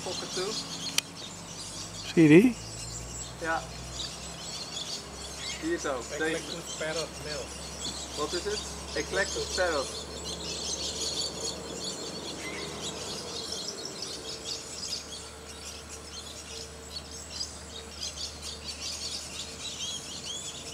cockatoo. Zie je die? Ja. Hier zo. Eclectus parrot male. Wat is het? Eclectus parrot.